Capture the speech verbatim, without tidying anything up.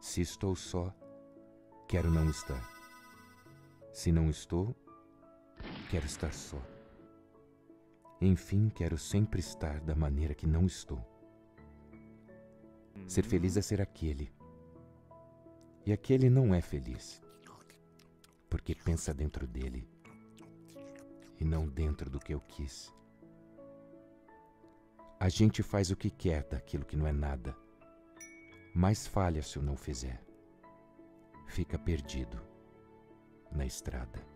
Se estou só, quero não estar. Se não estou, quero estar só. Enfim, quero sempre estar da maneira que não estou. Ser feliz é ser aquele. E aquele não é feliz, porque pensa dentro dele e não dentro do que eu quis. A gente faz o que quer daquilo que não é nada, mas falha se eu não fizer. Fica perdido na estrada.